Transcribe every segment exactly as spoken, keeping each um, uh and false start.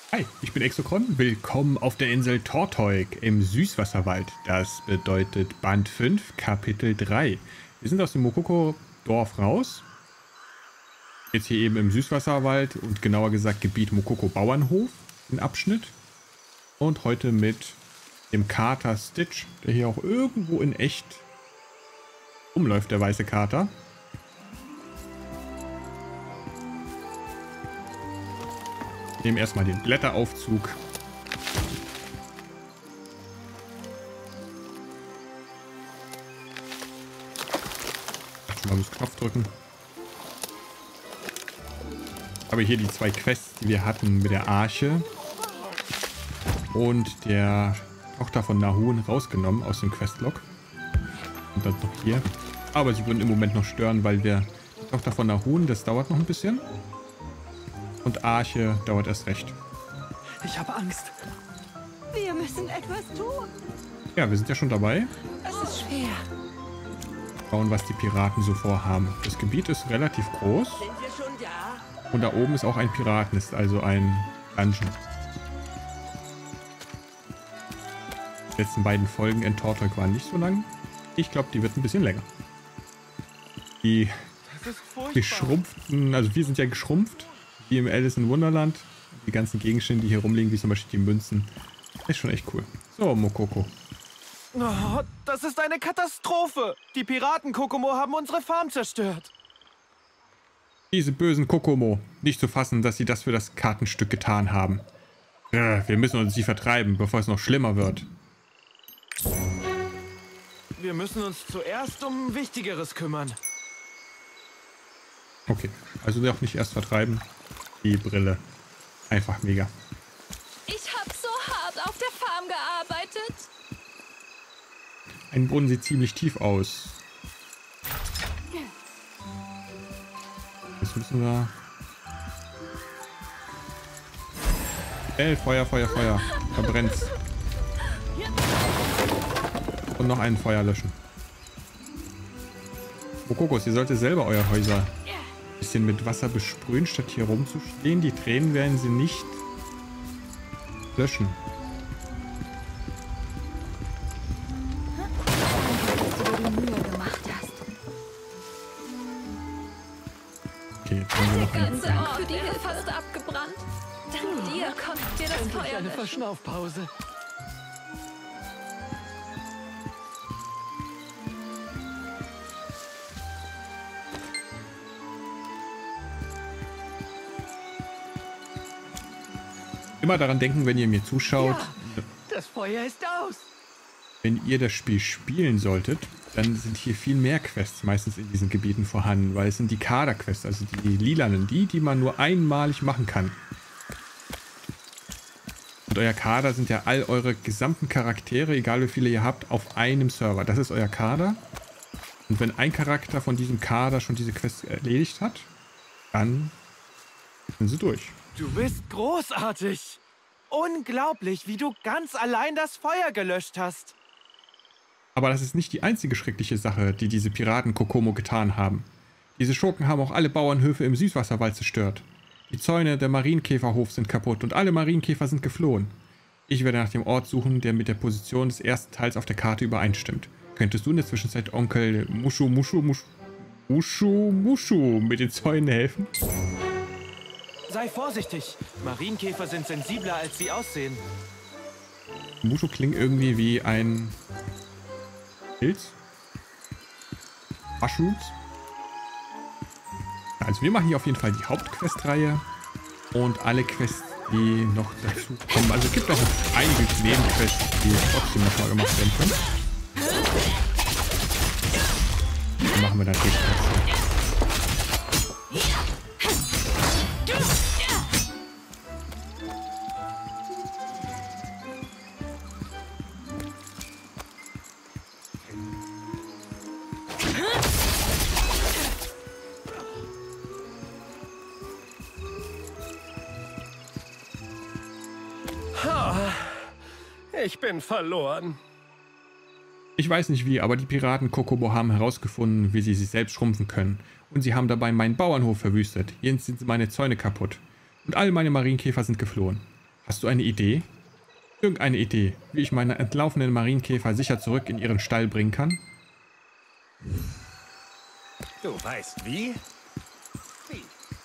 Hi, ich bin Exokron. Willkommen auf der Insel Torteuk im Süßwasserwald. Das bedeutet Band fünf, Kapitel drei. Wir sind aus dem Mokoko-Dorf raus. Jetzt hier eben im Süßwasserwald und genauer gesagt Gebiet Mokoko-Bauernhof, ein Abschnitt. Und heute mit dem Kater Stitch, der hier auch irgendwo in echt rumläuft, der weiße Kater. Wir nehmen erstmal den Blätteraufzug. Mal das Knopf drücken. Aber hier die zwei Quests, die wir hatten mit der Arche und der Tochter von Nahun rausgenommen aus dem Questlog. Und dann noch hier. Aber sie würden im Moment noch stören, weil wir die Tochter von Nahun, das dauert noch ein bisschen. Und Arche dauert erst recht. Ich habe Angst. Wir müssen etwas tun. Ja, wir sind ja schon dabei. Es ist schwer. Schauen, was die Piraten so vorhaben. Das Gebiet ist relativ groß. Sind wir schon da? Und da oben ist auch ein Piratennest, also ein Dungeon. Die letzten beiden Folgen in Torteuk waren nicht so lang. Ich glaube, die wird ein bisschen länger. Die geschrumpften, also wir sind ja geschrumpft. Wie im Alice in Wonderland. Die ganzen Gegenstände, die hier rumliegen, wie zum Beispiel die Münzen. Ist schon echt cool. So, Mokoko. Oh, das ist eine Katastrophe. Die Piraten Kokomo haben unsere Farm zerstört. Diese bösen Kokomo. Nicht zu fassen, dass sie das für das Kartenstück getan haben. Äh, wir müssen uns sie vertreiben, bevor es noch schlimmer wird. Wir müssen uns zuerst um Wichtigeres kümmern. Okay, also auch nicht erst vertreiben. Die Brille. Einfach mega. Ich habe so hart auf der Farm gearbeitet. Ein Brunnen sieht ziemlich tief aus. Jetzt müssen wir... Ey, Feuer, Feuer, Feuer. Verbrennt's. Und noch ein Feuer löschen. Mokokos, ihr solltet selber euer Häuser ein bisschen mit Wasser besprühen, statt hier rumzustehen. Die Tränen werden sie nicht löschen. Okay, jetzt haben wir noch einen Der Ort für die Hilfe fast abgebrannt. Dank dir konnten wir das Endlich Feuer eine löschen. Verschnaufpause. Immer daran denken, wenn ihr mir zuschaut, Ja, das Feuer ist aus. wenn ihr das Spiel spielen solltet, dann sind hier viel mehr Quests meistens in diesen Gebieten vorhanden, weil es sind die Kader-Quests, also die lilanen, die, die man nur einmalig machen kann. Und euer Kader sind ja all eure gesamten Charaktere, egal wie viele ihr habt, auf einem Server. Das ist euer Kader. Und wenn ein Charakter von diesem Kader schon diese Quests erledigt hat, dann sind sie durch. Du bist großartig. Unglaublich, wie du ganz allein das Feuer gelöscht hast. Aber das ist nicht die einzige schreckliche Sache, die diese Piraten Kokomo getan haben. Diese Schurken haben auch alle Bauernhöfe im Süßwasserwald zerstört. Die Zäune der Marienkäferhof sind kaputt und alle Marienkäfer sind geflohen. Ich werde nach dem Ort suchen, der mit der Position des ersten Teils auf der Karte übereinstimmt. Könntest du in der Zwischenzeit Onkel Mushu Mushu Mushu Mushu Mushu mit den Zäunen helfen? Sei vorsichtig. Marienkäfer sind sensibler, als sie aussehen. Mushu klingt irgendwie wie ein Pilz. Mushrooms. Also wir machen hier auf jeden Fall die Hauptquestreihe und alle Quests, die noch dazu kommen. Also es gibt auch einige Nebenquests, die trotzdem noch mal gemacht werden können. Dann machen wir natürlich trotzdem. Ich bin verloren. Ich weiß nicht wie, aber die Piraten Kokomo haben herausgefunden, wie sie sich selbst schrumpfen können. Und sie haben dabei meinen Bauernhof verwüstet. Jetzt sind meine Zäune kaputt. Und all meine Marienkäfer sind geflohen. Hast du eine Idee? Irgendeine Idee, wie ich meine entlaufenden Marienkäfer sicher zurück in ihren Stall bringen kann? Du weißt wie? Wie?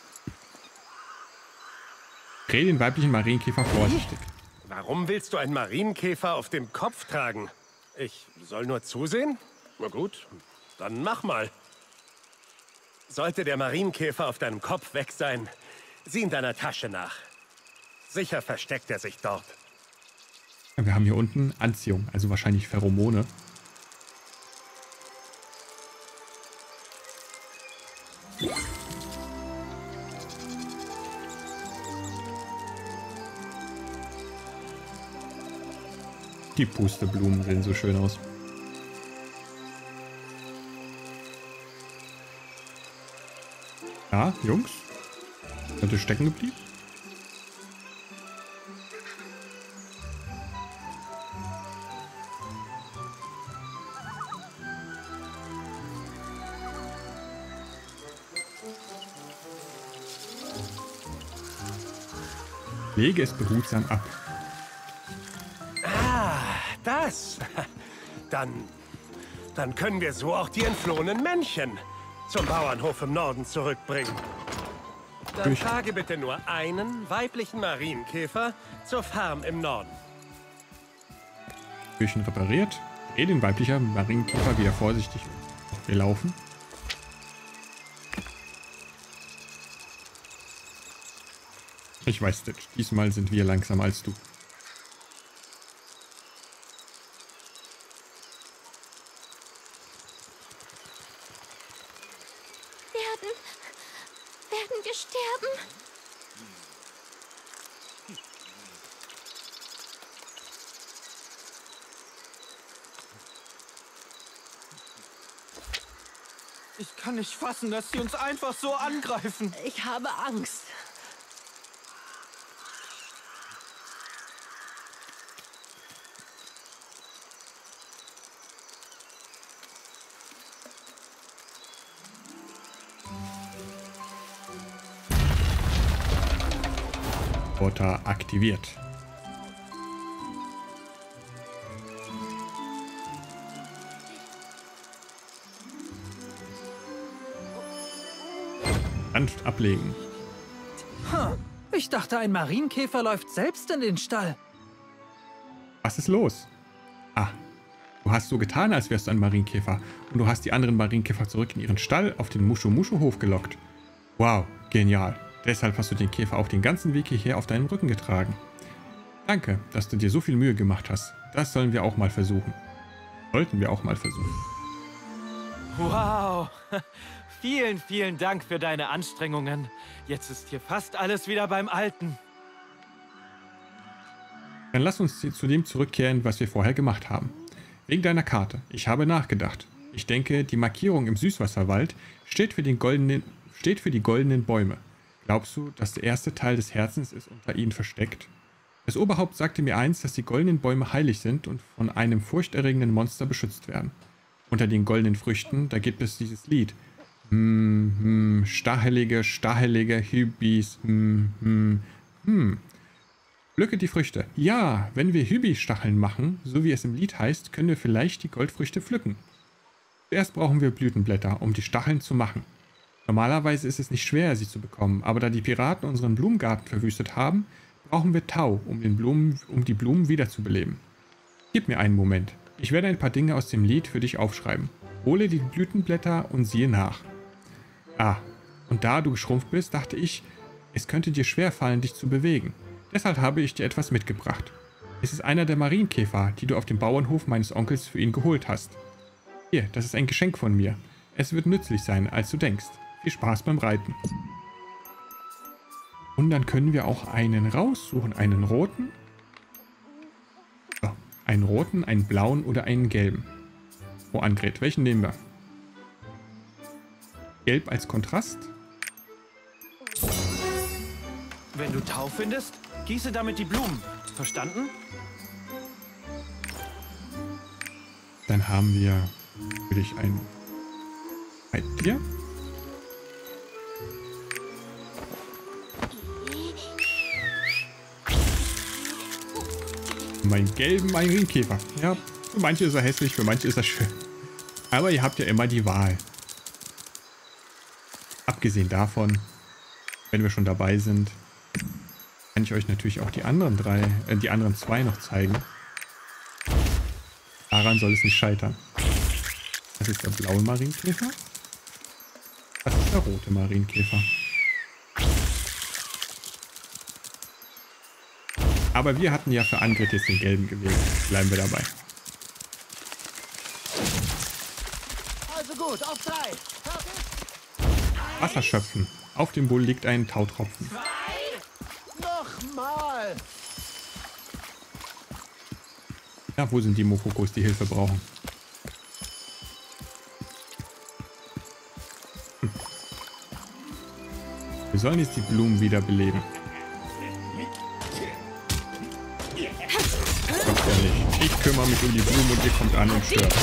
Dreh den weiblichen Marienkäfer vorsichtig. Warum willst du einen Marienkäfer auf dem Kopf tragen? Ich soll nur zusehen? Na gut, dann mach mal. Sollte der Marienkäfer auf deinem Kopf weg sein, sieh in deiner Tasche nach. Sicher versteckt er sich dort. Wir haben hier unten Anziehung, also wahrscheinlich Pheromone. Die Pusteblumen sehen so schön aus. Ja, Jungs? Seid ihr stecken geblieben? Lege es behutsam ab. Ah, das. Dann, dann können wir so auch die entflohenen Männchen zum Bauernhof im Norden zurückbringen. Dann trage bitte nur einen weiblichen Marienkäfer zur Farm im Norden. Küchen repariert. Dreh den weiblichen Marienkäfer wieder vorsichtig. Wir laufen. Ich weiß, Stitch. Diesmal sind wir langsamer als du. Werden... Werden wir sterben? Ich kann nicht fassen, dass sie uns einfach so angreifen. Ich habe Angst. Roboter aktiviert. Sanft ablegen. Ich dachte, ein Marienkäfer läuft selbst in den Stall. Was ist los? Ah, du hast so getan, als wärst du ein Marienkäfer. Und du hast die anderen Marienkäfer zurück in ihren Stall auf den Mushu-Mushu-Hof gelockt. Wow, genial. Deshalb hast du den Käfer auch den ganzen Weg hierher auf deinem Rücken getragen. Danke, dass du dir so viel Mühe gemacht hast. Das sollen wir auch mal versuchen. Sollten wir auch mal versuchen. Wow. Vielen, vielen Dank für deine Anstrengungen. Jetzt ist hier fast alles wieder beim Alten. Dann lass uns zu dem zurückkehren, was wir vorher gemacht haben. Wegen deiner Karte. Ich habe nachgedacht. Ich denke, die Markierung im Süßwasserwald steht für, den goldenen, steht für die goldenen Bäume. Glaubst du, dass der erste Teil des Herzens ist unter ihnen versteckt? Das Oberhaupt sagte mir einst, dass die goldenen Bäume heilig sind und von einem furchterregenden Monster beschützt werden. Unter den goldenen Früchten, da gibt es dieses Lied. Hm, hm, stachelige, stachelige Hybis, hm, hm, hm. Pflücke die Früchte. Ja, wenn wir Hybis-Stacheln machen, so wie es im Lied heißt, können wir vielleicht die Goldfrüchte pflücken. Zuerst brauchen wir Blütenblätter, um die Stacheln zu machen. Normalerweise ist es nicht schwer, sie zu bekommen, aber da die Piraten unseren Blumengarten verwüstet haben, brauchen wir Tau, um, den Blumen, um die Blumen wiederzubeleben. Gib mir einen Moment. Ich werde ein paar Dinge aus dem Lied für dich aufschreiben. Hole die Blütenblätter und siehe nach. Ah, und da du geschrumpft bist, dachte ich, es könnte dir schwerfallen, dich zu bewegen. Deshalb habe ich dir etwas mitgebracht. Es ist einer der Marienkäfer, die du auf dem Bauernhof meines Onkels für ihn geholt hast. Hier, das ist ein Geschenk von mir. Es wird nützlich sein, als du denkst. Viel Spaß beim Reiten. Und dann können wir auch einen raussuchen. Einen roten. So, einen roten, einen blauen oder einen gelben. Oh, Angret, welchen nehmen wir? Gelb als Kontrast. Wenn du Tau findest, gieße damit die Blumen. Verstanden? Dann haben wir natürlich ein Reittier. Mein gelben Marienkäfer. Ja, für manche ist er hässlich, für manche ist er schön. Aber ihr habt ja immer die Wahl. Abgesehen davon, wenn wir schon dabei sind, kann ich euch natürlich auch die anderen drei, äh, die anderen zwei noch zeigen. Daran soll es nicht scheitern. Das ist der blaue Marienkäfer. Das ist der rote Marienkäfer. Aber wir hatten ja für Angrid jetzt den gelben gewählt. Bleiben wir dabei. Also gut, auf drei. Wasser schöpfen. Auf dem Bull liegt ein Tautropfen. Nochmal. Ja, wo sind die Mokokos, die Hilfe brauchen? Hm. Wir sollen jetzt die Blumen wiederbeleben. Doch ja nicht. Ich kümmere mich um die Blumen und ihr kommt an und stört.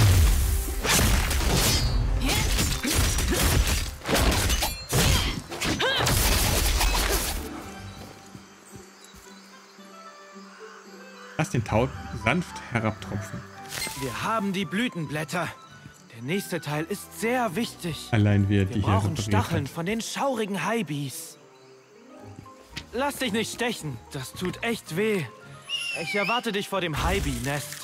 Lass den Tau sanft herabtropfen. Wir haben die Blütenblätter. Der nächste Teil ist sehr wichtig. Allein wir Wir die hier brauchen repariert Stacheln hat. von den schaurigen Haibis. Lass dich nicht stechen. Das tut echt weh. Ich erwarte dich vor dem Haibi-Nest.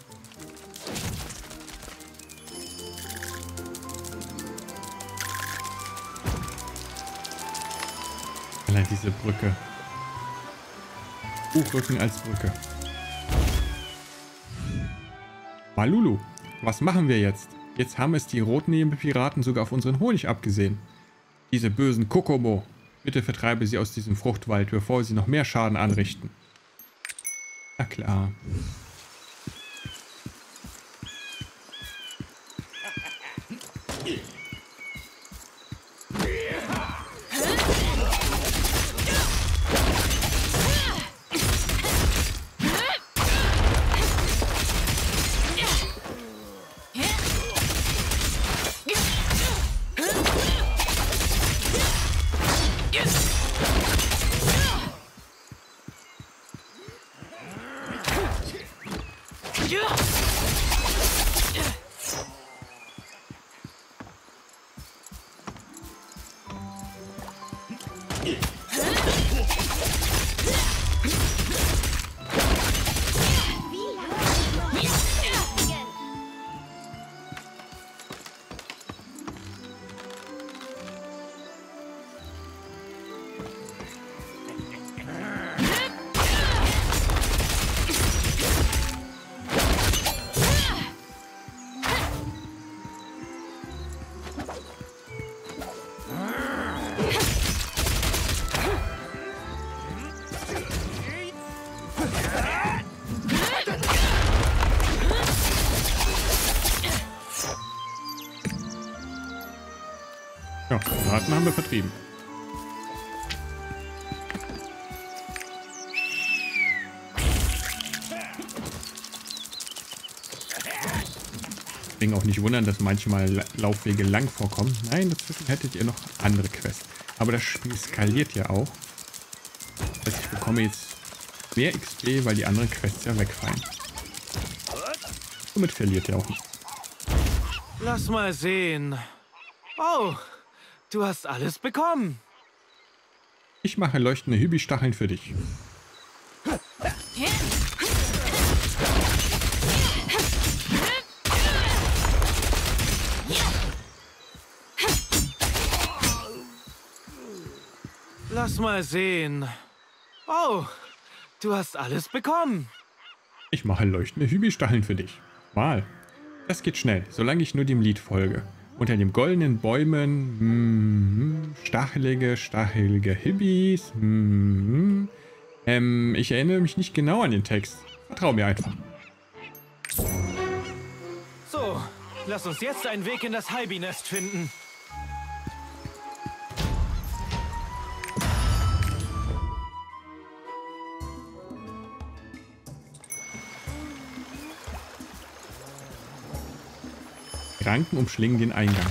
Allein diese Brücke. Buchrücken als Brücke. Malulu, was machen wir jetzt? Jetzt haben es die Rotnebelpiraten sogar auf unseren Honig abgesehen. Diese bösen Kokomo. Bitte vertreibe sie aus diesem Fruchtwald, bevor sie noch mehr Schaden anrichten. Na klar. Ja, Piraten haben wir vertrieben. Deswegen auch nicht wundern, dass manchmal Laufwege lang vorkommen. Nein, dazwischen hättet ihr noch andere Quests. Aber das Spiel skaliert ja auch. Das heißt, ich bekomme jetzt mehr X P, weil die anderen Quests ja wegfallen. Somit verliert ihr auch nicht. Lass mal sehen. Oh, du hast alles bekommen. Ich mache leuchtende Hübi-Stacheln für dich. Lass mal sehen. Oh, du hast alles bekommen. Ich mache leuchtende Hübi-Stacheln für dich. Mal. Das geht schnell, solange ich nur dem Lied folge. Unter den goldenen Bäumen, mm, stachelige, stachelige Hibis. Mm, ähm, ich erinnere mich nicht genau an den Text. Vertrau mir einfach. So, lass uns jetzt einen Weg in das Haibi-Nest finden. Ranken umschlingen den Eingang.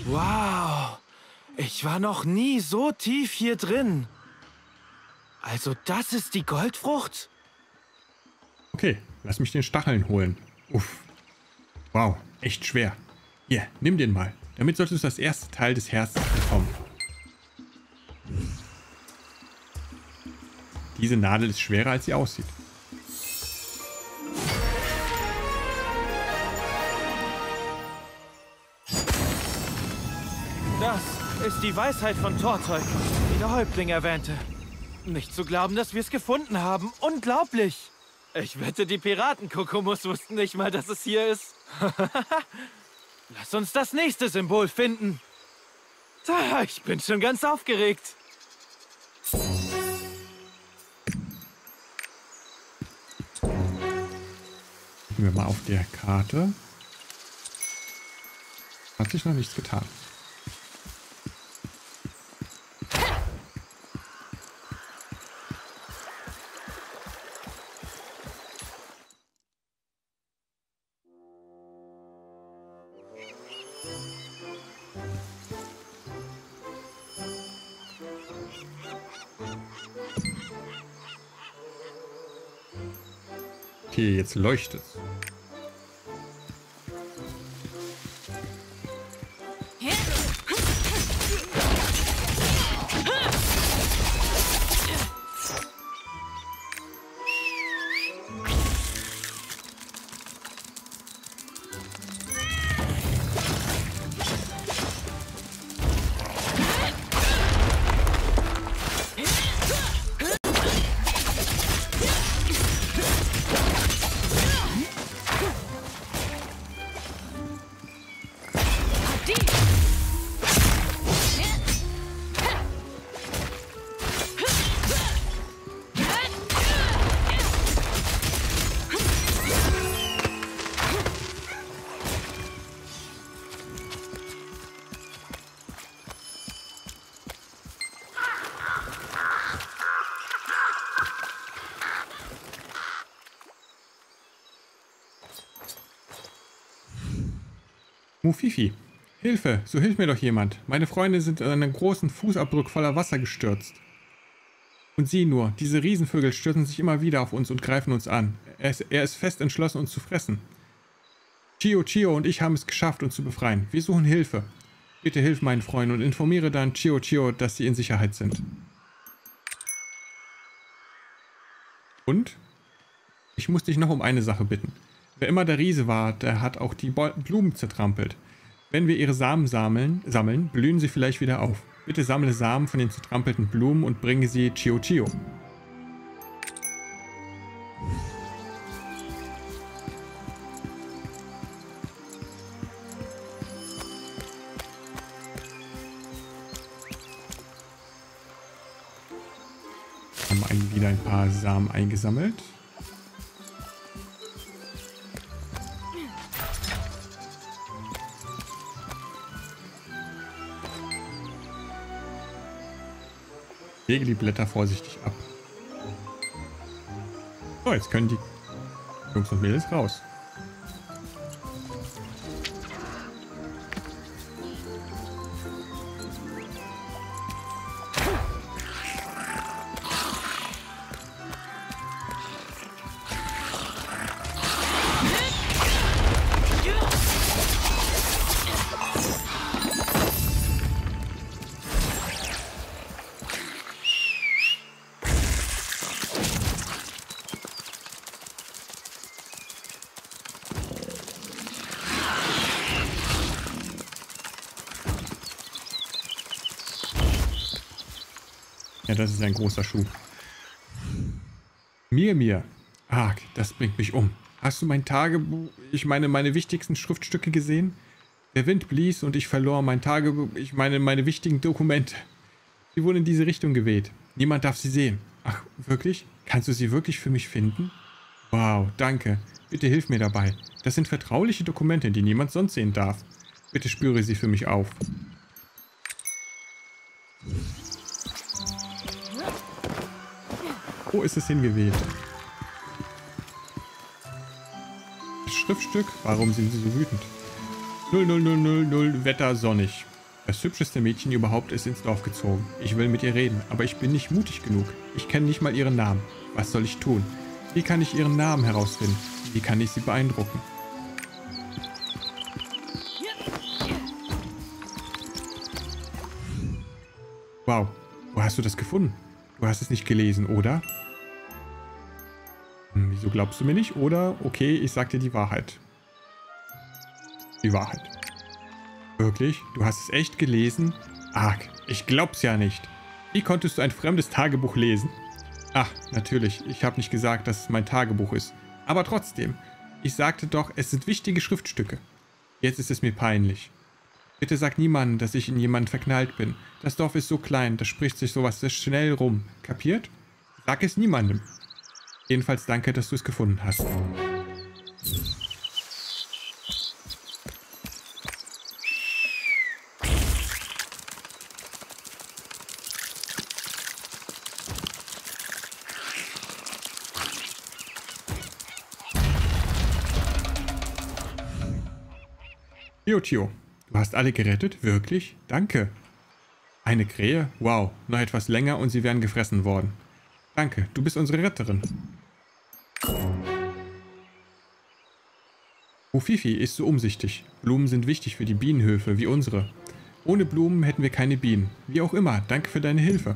Wow. Ich war noch nie so tief hier drin. Also das ist die Goldfrucht? Okay, lass mich den Stacheln holen. Uff. Wow, echt schwer. Hier, nimm den mal. Damit solltest du das erste Teil des Herzens bekommen. Diese Nadel ist schwerer, als sie aussieht. Das ist die Weisheit von Torteuk, wie der Häuptling erwähnte. Nicht zu glauben, dass wir es gefunden haben. Unglaublich! Ich wette, die Piraten-Kokomus wussten nicht mal, dass es hier ist. Lass uns das nächste Symbol finden. Ich bin schon ganz aufgeregt. Gucken wir mal auf der Karte. Hat sich noch nichts getan. Okay, jetzt leuchtet es. Mufifi, Hilfe, so hilft mir doch jemand. Meine Freunde sind in einen großen Fußabdruck voller Wasser gestürzt. Und sieh nur, diese Riesenvögel stürzen sich immer wieder auf uns und greifen uns an. Er ist, er ist fest entschlossen, uns zu fressen. Chio, Chio und ich haben es geschafft, uns zu befreien. Wir suchen Hilfe. Bitte hilf meinen Freunden und informiere dann Chio, Chio, dass sie in Sicherheit sind. Und? Ich muss dich noch um eine Sache bitten. Wer immer der Riese war, der hat auch die Blumen zertrampelt. Wenn wir ihre Samen sammeln, sammeln, blühen sie vielleicht wieder auf. Bitte sammle Samen von den zertrampelten Blumen und bringe sie Chio Chio. Wir haben wieder ein paar Samen eingesammelt. Lege die Blätter vorsichtig ab. So, jetzt können die Jungs und Mädels raus. Ja, das ist ein großer Schuh. Mir, mir. Arg, das bringt mich um. Hast du mein Tagebuch, ich meine meine wichtigsten Schriftstücke gesehen? Der Wind blies und ich verlor mein Tagebuch, ich meine meine wichtigen Dokumente. Sie wurden in diese Richtung geweht. Niemand darf sie sehen. Ach, wirklich? Kannst du sie wirklich für mich finden? Wow, danke. Bitte hilf mir dabei. Das sind vertrauliche Dokumente, die niemand sonst sehen darf. Bitte spüre sie für mich auf. Wo ist es hingeweht? Das Schriftstück? Warum sind sie so wütend? null null null null null Wetter sonnig. Das hübscheste Mädchen überhaupt ist ins Dorf gezogen. Ich will mit ihr reden, aber ich bin nicht mutig genug. Ich kenne nicht mal ihren Namen. Was soll ich tun? Wie kann ich ihren Namen herausfinden? Wie kann ich sie beeindrucken? Wow, wo hast du das gefunden? Du hast es nicht gelesen, oder? Hm, wieso glaubst du mir nicht? Oder, okay, ich sag dir die Wahrheit. Die Wahrheit. Wirklich? Du hast es echt gelesen? Arg, ich glaub's ja nicht. Wie konntest du ein fremdes Tagebuch lesen? Ach, natürlich, ich habe nicht gesagt, dass es mein Tagebuch ist. Aber trotzdem, ich sagte doch, es sind wichtige Schriftstücke. Jetzt ist es mir peinlich. Bitte sag niemandem, dass ich in jemanden verknallt bin. Das Dorf ist so klein, da spricht sich sowas sehr schnell rum. Kapiert? Sag es niemandem. Jedenfalls danke, dass du es gefunden hast. Tio, Tio, du hast alle gerettet? Wirklich? Danke. Eine Krähe? Wow, noch etwas länger und sie wären gefressen worden. Danke, du bist unsere Retterin. Oh, Fifi ist so umsichtig. Blumen sind wichtig für die Bienenhöfe, wie unsere. Ohne Blumen hätten wir keine Bienen. Wie auch immer, danke für deine Hilfe.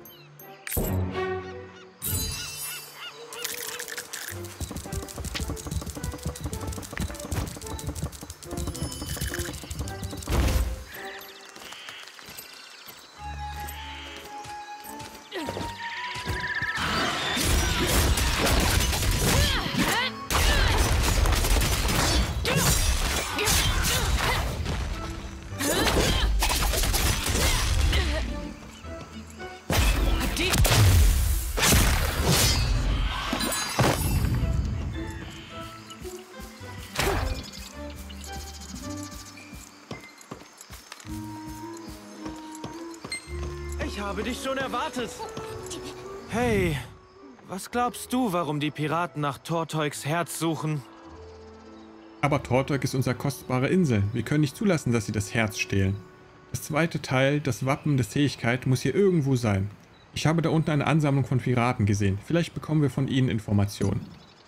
Ich habe dich schon erwartet. Hey, was glaubst du, warum die Piraten nach Torteugs Herz suchen? Aber Torteug ist unsere kostbare Insel. Wir können nicht zulassen, dass sie das Herz stehlen. Das zweite Teil, das Wappen der Fähigkeit, muss hier irgendwo sein. Ich habe da unten eine Ansammlung von Piraten gesehen. Vielleicht bekommen wir von ihnen Informationen.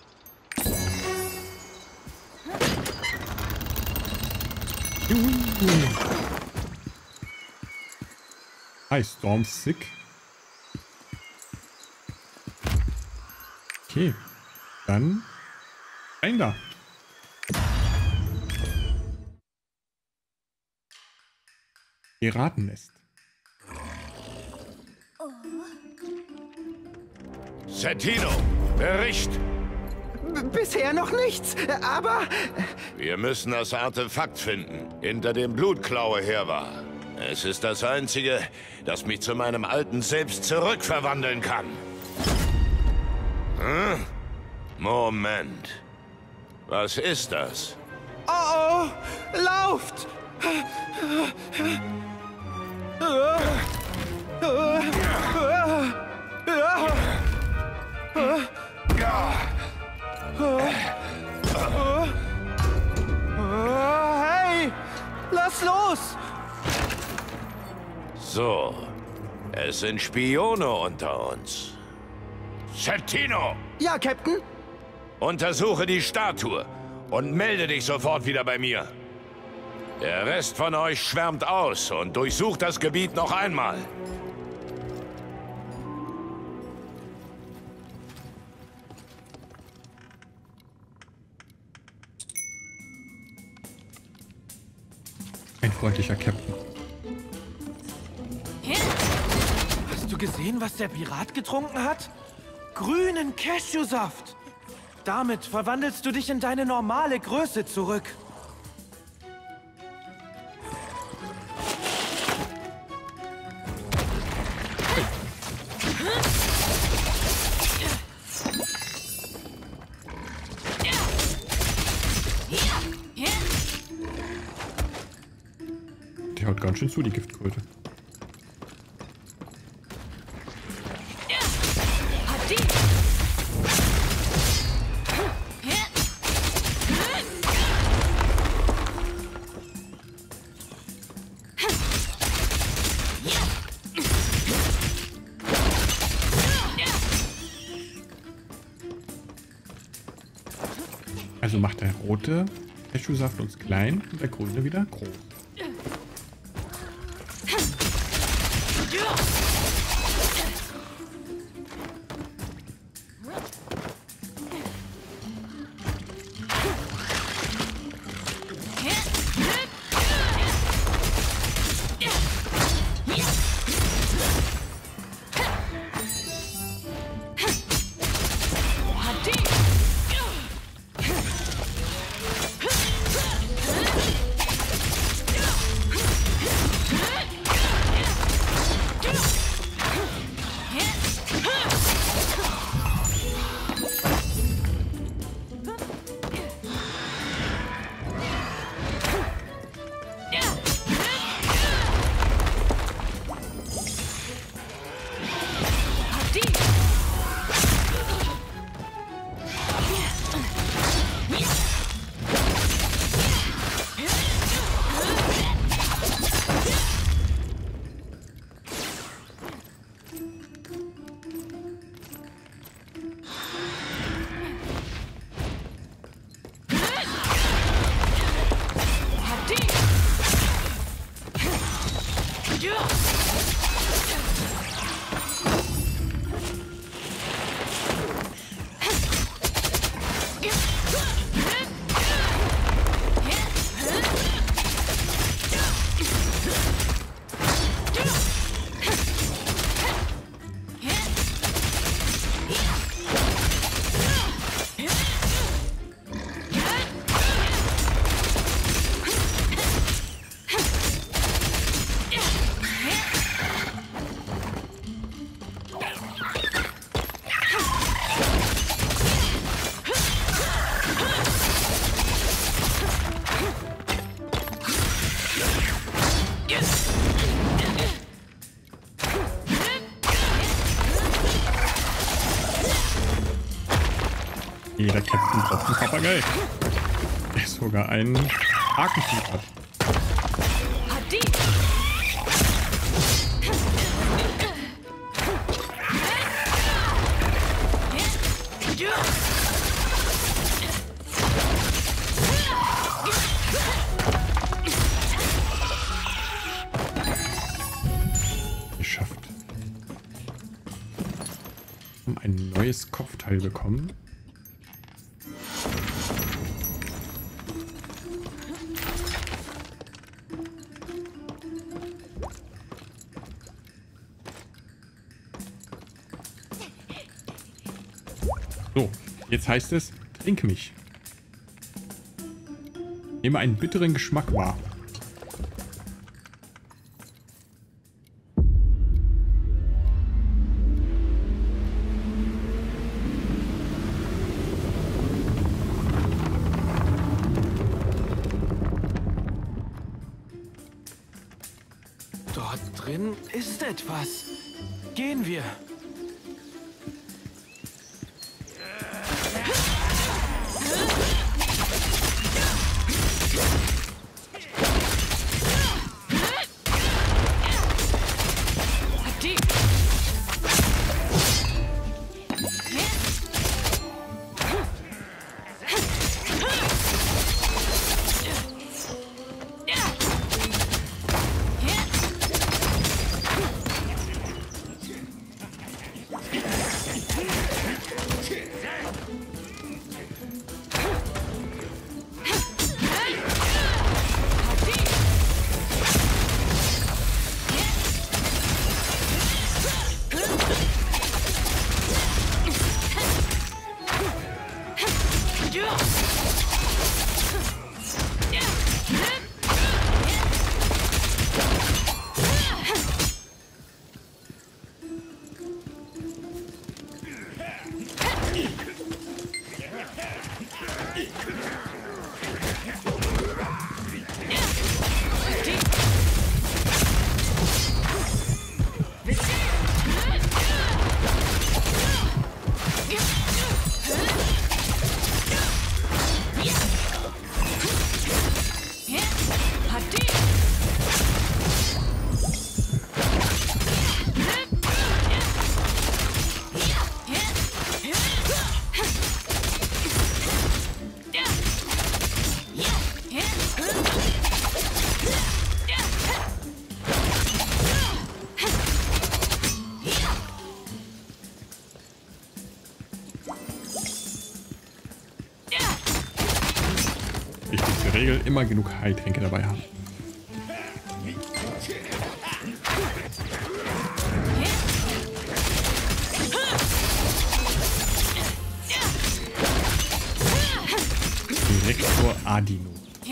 Hi, Stormsick. Okay, dann rein da. Piratennest. Settino, Bericht. B- Bisher noch nichts, aber... Wir müssen das Artefakt finden, hinter dem Blutklaue her war. Es ist das Einzige, das mich zu meinem alten Selbst zurückverwandeln kann. Hm? Moment. Was ist das? Oh, oh, lauft! Hey, lass los! So, es sind Spione unter uns. Settino, Ja, Captain? untersuche die Statue und melde dich sofort wieder bei mir. Der Rest von euch schwärmt aus und durchsucht das Gebiet noch einmal. Ein freundlicher Captain. Hast du gesehen, was der Pirat getrunken hat? Grünen Cashewsaft. Damit verwandelst du dich in deine normale Größe zurück. Die haut ganz schön zu, die Giftkröte. macht der rote Cashew-Saft uns klein und der grüne wieder groß. Jeder Captain braucht einen Papagei. Der sogar einen Hakenschmied hat. Geschafft. Wir haben ein neues Kopfteil bekommen. So, jetzt heißt es, trink mich. Nehme einen bitteren Geschmack wahr. Dort drin ist etwas. Gehen wir. der Regel immer genug Heiltränke dabei haben. Direkt vor Adino.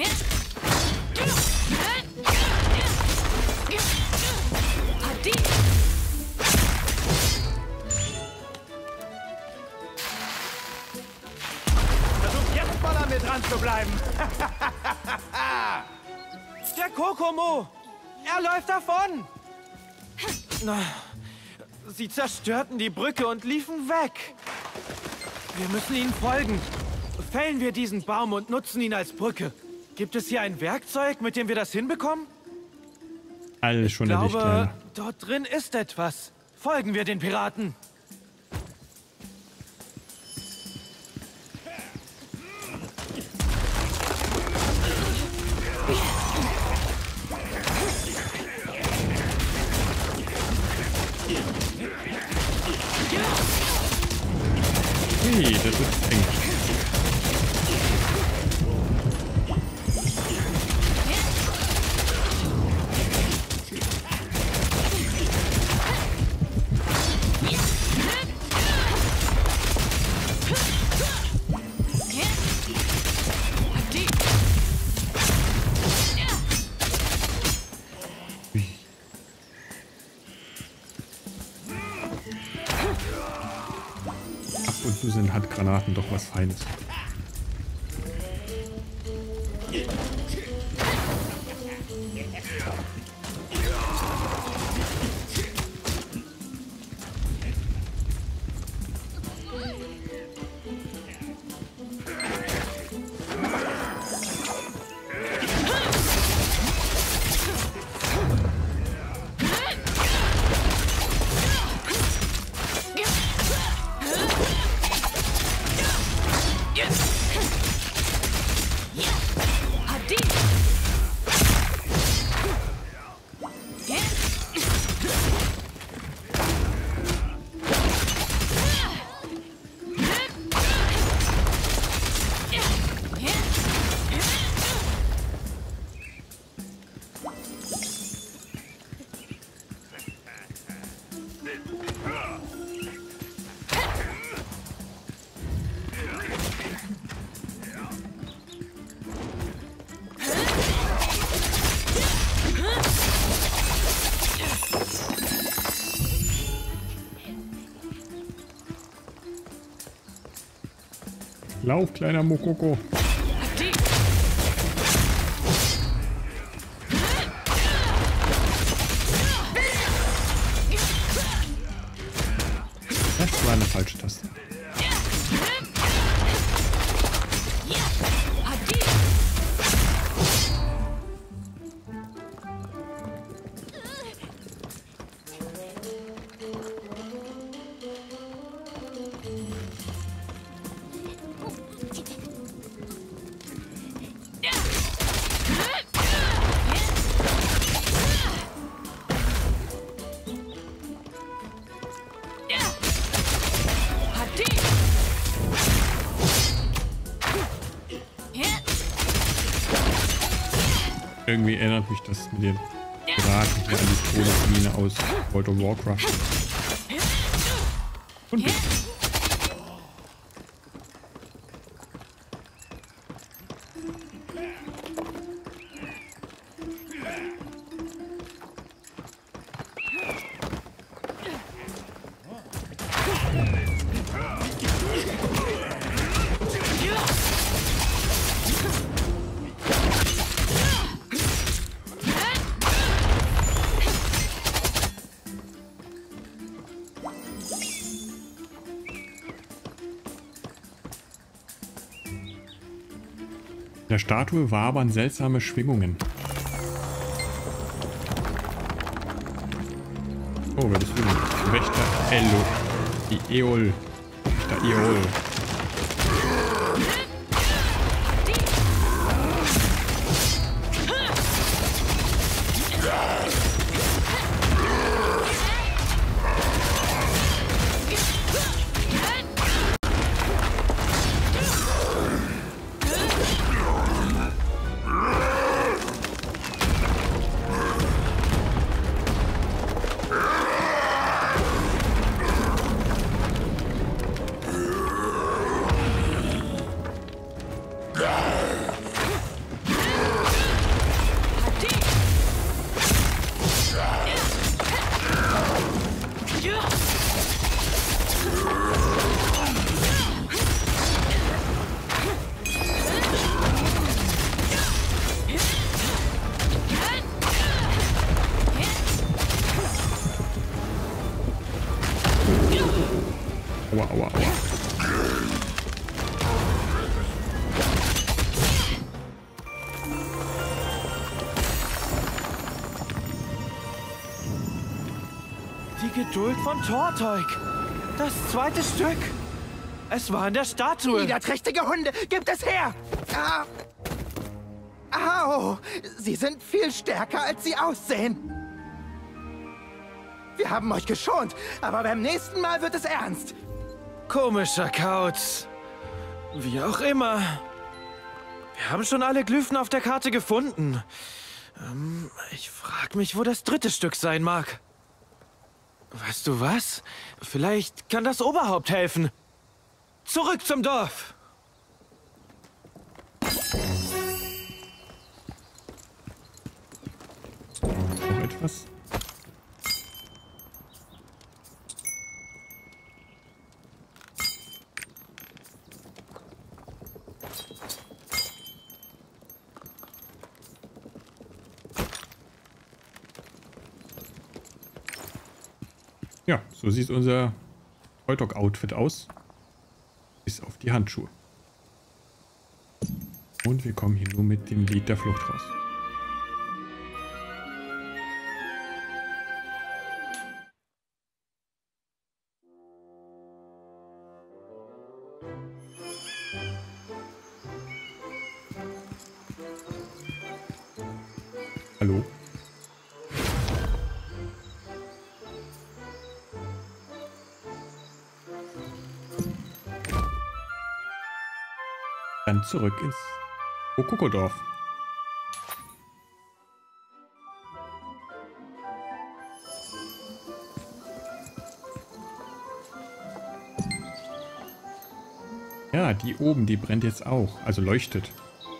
Versuch jetzt voll an mir dran zu bleiben. Der Kokomo! Er läuft davon! Na, sie zerstörten die Brücke und liefen weg. Wir müssen ihnen folgen. Fällen wir diesen Baum und nutzen ihn als Brücke. Gibt es hier ein Werkzeug, mit dem wir das hinbekommen? Alles schon Ich erledigt, glaube, Kleiner. dort drin ist etwas. Folgen wir den Piraten. Hey, das ist eng. Ab und zu sind Handgranaten doch was Feines. Lauf, kleiner Mokoko. Das war eine falsche Taste. Irgendwie erinnert mich das mit den Piraten hier an die Todesmine aus World of Warcraft. Und bitte. In der Statue wabern seltsame Schwingungen. Oh, wer bist du denn? Wächter Elo. Die Eol. Wächter Eol. Die Geduld von Torteuk. Das zweite Stück. Es war in der Statue. Niederträchtige Hunde, gebt es her! Ah. Au! Sie sind viel stärker, als sie aussehen. Wir haben euch geschont, aber beim nächsten Mal wird es ernst. Komischer Kauz. Wie auch immer. Wir haben schon alle Glyphen auf der Karte gefunden. Ähm, ich frage mich, wo das dritte Stück sein mag. Weißt du was? Vielleicht kann das Oberhaupt helfen. Zurück zum Dorf! Noch etwas? Ja, so sieht unser Hotdog-Outfit aus. Bis auf die Handschuhe. Und wir kommen hier nur mit dem Lied der Flucht raus. Hallo? Dann zurück ins Mokoko-Dorf. Ja, die oben, die brennt jetzt auch, also leuchtet.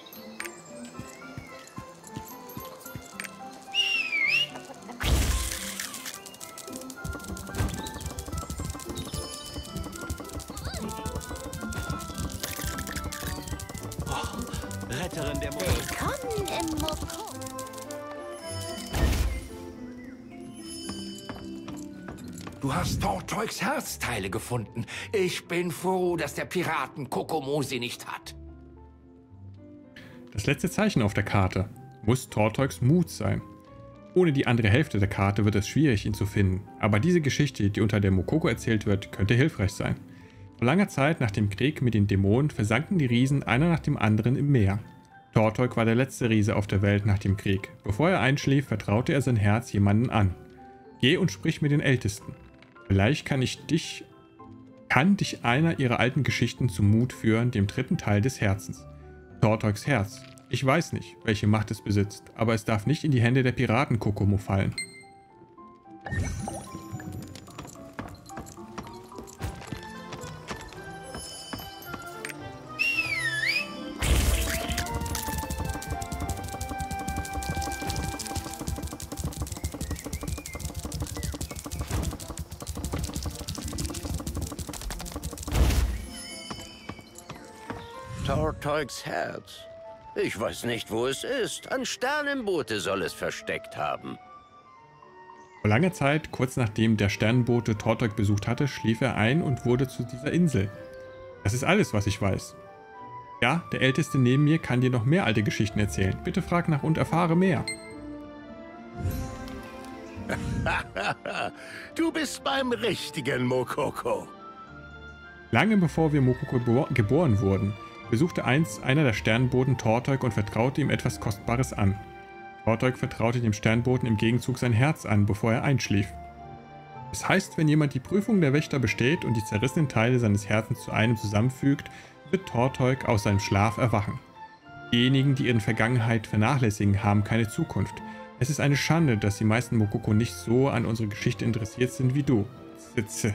Retterin der Mokoko. Willkommen im Mokoko. Du hast Torteuks Herzteile gefunden. Ich bin froh, dass der Piraten Kokomo sie nicht hat. Das letzte Zeichen auf der Karte muss Torteuks Mut sein. Ohne die andere Hälfte der Karte wird es schwierig, ihn zu finden. Aber diese Geschichte, die unter der Mokoko erzählt wird, könnte hilfreich sein. Vor langer Zeit nach dem Krieg mit den Dämonen versanken die Riesen einer nach dem anderen im Meer. Torteuk war der letzte Riese auf der Welt nach dem Krieg. Bevor er einschlief, vertraute er sein Herz jemanden an. Geh und sprich mit den Ältesten. Vielleicht kann ich dich, kann dich einer ihrer alten Geschichten zum Mut führen, dem dritten Teil des Herzens. Torteuks Herz. Ich weiß nicht, welche Macht es besitzt, aber es darf nicht in die Hände der Piraten Kokomo fallen. Torteuks Herz. Ich weiß nicht, wo es ist. An Sternenboote soll es versteckt haben. Vor langer Zeit, kurz nachdem der Sternenbote Torteuk besucht hatte, schlief er ein und wurde zu dieser Insel. Das ist alles, was ich weiß. Ja, der Älteste neben mir kann dir noch mehr alte Geschichten erzählen. Bitte frag nach und erfahre mehr. Du bist beim richtigen Mokoko. Lange bevor wir Mokoko geboren wurden, besuchte einst einer der Sternenboten Torteuk und vertraute ihm etwas Kostbares an. Torteuk vertraute dem Sternboten im Gegenzug sein Herz an, bevor er einschlief. Es heißt, wenn jemand die Prüfung der Wächter besteht und die zerrissenen Teile seines Herzens zu einem zusammenfügt, wird Torteuk aus seinem Schlaf erwachen. Diejenigen, die ihre Vergangenheit vernachlässigen, haben keine Zukunft. Es ist eine Schande, dass die meisten Mokoko nicht so an unsere Geschichte interessiert sind wie du. Sitze.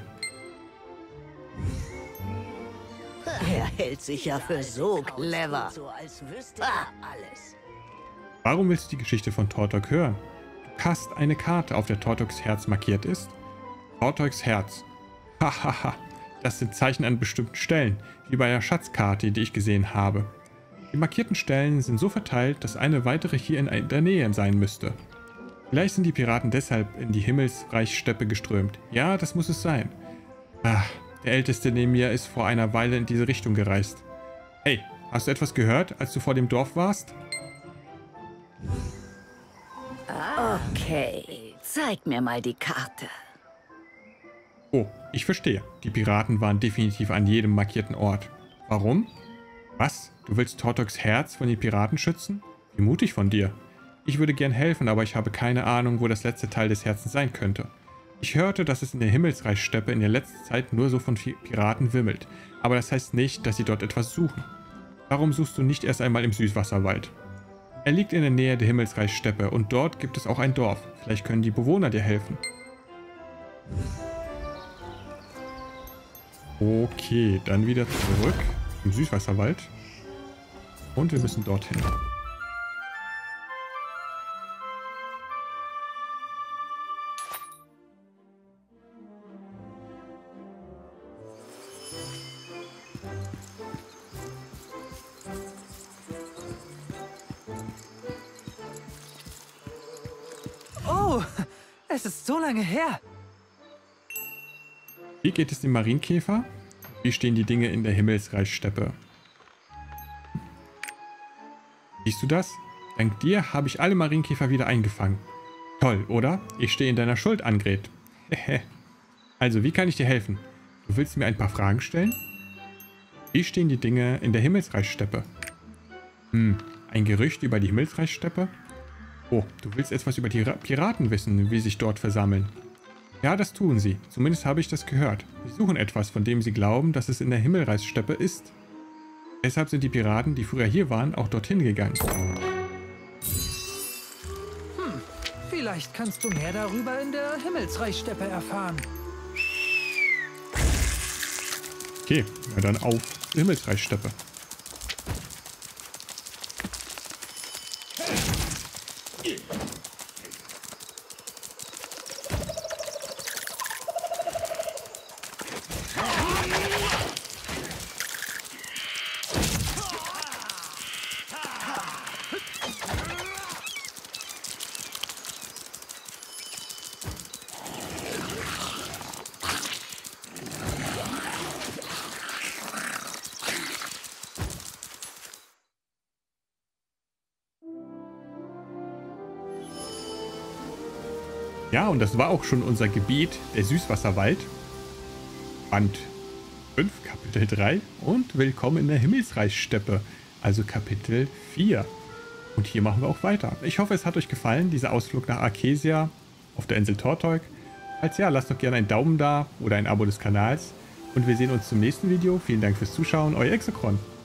Er hält sich ja für so clever. So, als wüsste er alles. Warum willst du die Geschichte von Torteuk hören? Du hast eine Karte, auf der Torteuks Herz markiert ist. Torteuks Herz. Hahaha, das sind Zeichen an bestimmten Stellen, wie bei der Schatzkarte, die ich gesehen habe. Die markierten Stellen sind so verteilt, dass eine weitere hier in der Nähe sein müsste. Vielleicht sind die Piraten deshalb in die Himmelsreichssteppe geströmt. Ja, das muss es sein. Ach, der Älteste neben mir ist vor einer Weile in diese Richtung gereist. Hey, hast du etwas gehört, als du vor dem Dorf warst? Okay, zeig mir mal die Karte. Oh, ich verstehe. Die Piraten waren definitiv an jedem markierten Ort. Warum? Was? Du willst Tortogs Herz von den Piraten schützen? Wie mutig von dir. Ich würde gern helfen, aber ich habe keine Ahnung, wo das letzte Teil des Herzens sein könnte. Ich hörte, dass es in der Himmelsreichssteppe in der letzten Zeit nur so von Piraten wimmelt. Aber das heißt nicht, dass sie dort etwas suchen. Warum suchst du nicht erst einmal im Süßwasserwald? Er liegt in der Nähe der Himmelsreichssteppe und dort gibt es auch ein Dorf. Vielleicht können die Bewohner dir helfen. Okay, dann wieder zurück im Süßwasserwald. Und wir müssen dorthin. Oh, es ist so lange her. Wie geht es dem Marienkäfer? Wie stehen die Dinge in der Himmelsreichssteppe? Siehst du das? Dank dir habe ich alle Marienkäfer wieder eingefangen. Toll, oder? Ich stehe in deiner Schuld, Angret. Also, wie kann ich dir helfen? Du willst mir ein paar Fragen stellen? Wie stehen die Dinge in der Himmelsreichssteppe? Hm, ein Gerücht über die Himmelsreichssteppe? Oh, du willst etwas über die Piraten wissen, wie sich dort versammeln. Ja, das tun sie. Zumindest habe ich das gehört. Sie suchen etwas, von dem sie glauben, dass es in der Himmelsreichssteppe ist. Deshalb sind die Piraten, die früher hier waren, auch dorthin gegangen. Hm, vielleicht kannst du mehr darüber in der Himmelsreichssteppe erfahren. Okay, na dann auf die Himmelsreichssteppe. Ja, und das war auch schon unser Gebiet, der Süßwasserwald. Band fünf, Kapitel drei. Und willkommen in der Himmelsreichssteppe, also Kapitel vier. Und hier machen wir auch weiter. Ich hoffe, es hat euch gefallen, dieser Ausflug nach Arkesia auf der Insel Tortog. Falls ja, lasst doch gerne einen Daumen da oder ein Abo des Kanals. Und wir sehen uns zum nächsten Video. Vielen Dank fürs Zuschauen, euer Exokron.